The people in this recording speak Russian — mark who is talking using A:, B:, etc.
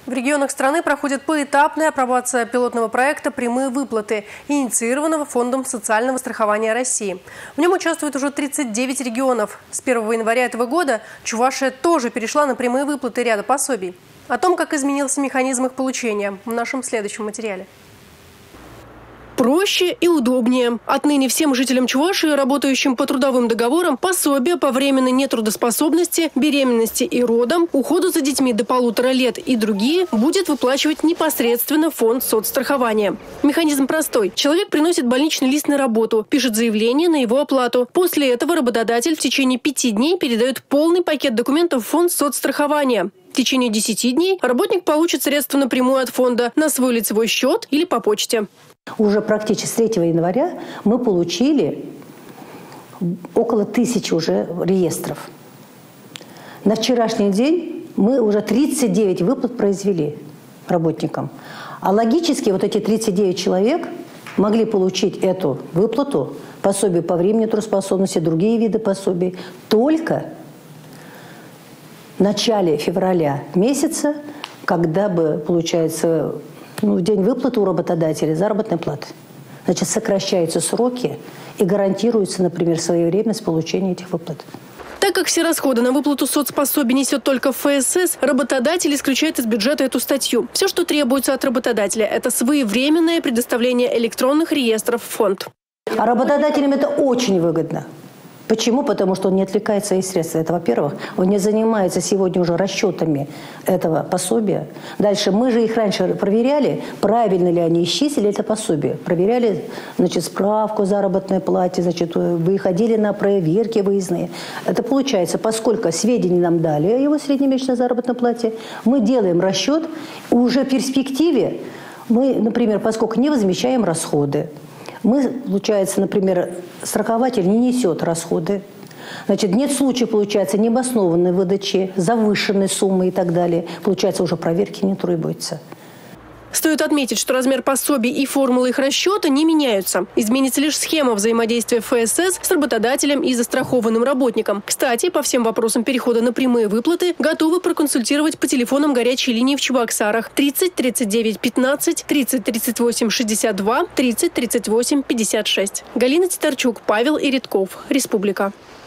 A: В регионах страны проходит поэтапная апробация пилотного проекта «Прямые выплаты», инициированного Фондом социального страхования России. В нем участвует уже 39 регионов. С 1 января этого года Чувашия тоже перешла на прямые выплаты ряда пособий. О том, как изменился механизм их получения, в нашем следующем материале. Проще и удобнее. Отныне всем жителям Чувашии, работающим по трудовым договорам, пособие по временной нетрудоспособности, беременности и родам, уходу за детьми до 1,5 лет и другие будет выплачивать непосредственно Фонд соцстрахования. Механизм простой. Человек приносит больничный лист на работу, пишет заявление на его оплату. После этого работодатель в течение 5 дней передает полный пакет документов в Фонд соцстрахования. В течение 10 дней работник получит средства напрямую от фонда на свой лицевой счет или по почте.
B: Уже практически с 3 января мы получили около 1000 уже реестров. На вчерашний день мы уже 39 выплат произвели работникам. А логически вот эти 39 человек могли получить эту выплату, пособие по времени трудоспособности, другие виды пособий, только в начале февраля месяца, когда бы, получается, в день выплаты у работодателя заработной платы. Значит, сокращаются сроки и гарантируется, например, своевременность получения этих выплат.
A: Так как все расходы на выплату соцпособий несет только ФСС, работодатель исключает из бюджета эту статью. Все, что требуется от работодателя, это своевременное предоставление электронных реестров в фонд.
B: А работодателям это очень выгодно. Почему? Потому что он не отвлекает свои средства. Это, во-первых, он не занимается сегодня уже расчетами этого пособия. Дальше мы же их раньше проверяли, правильно ли они исчислили это пособие. Проверяли, значит, справку о заработной плате, значит, выходили на проверки выездные. Это получается, поскольку сведения нам дали о его среднемесячной заработной плате, мы делаем расчет, уже в перспективе мы, например, поскольку не возмещаем расходы, мы, получается, например, страхователь не несет расходы. Значит, нет случая, получается, необоснованной выдачи, завышенной суммы и так далее. Получается, уже проверки не требуется.
A: Стоит отметить, что размер пособий и формулы их расчета не меняются. Изменится лишь схема взаимодействия ФСС с работодателем и застрахованным работником. Кстати, по всем вопросам перехода на прямые выплаты готовы проконсультировать по телефонам горячей линии в Чебоксарах 30 39 15, 30 38 62, 30 38 56. Галина Титарчук, Павел Иритков. Республика.